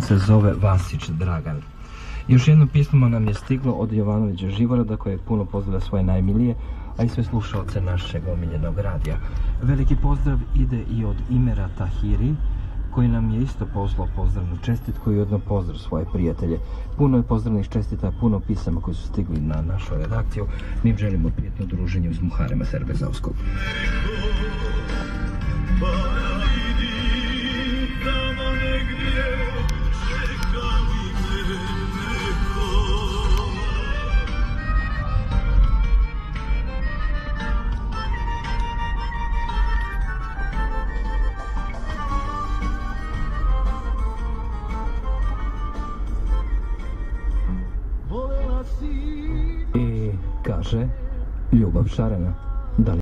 se zove Vasić Dragan. Još jedno pismo nam je stiglo od Jovanovića Živorada koji puno pozdravlja svoje najmilije, a i sve slušalce našeg omiljenog radija. Veliki pozdrav ide i od Imera Tahiri, koji nam je isto poslao pozdravnu čestitku i ujedno pozdrav svoje prijatelje. Puno je pozdravnih čestita, puno pisama koji su stigli na našu redakciju. Mi im želimo prijetno druženje uz Muharema Serbezovskog. I kaže Ljubav šarena. Da li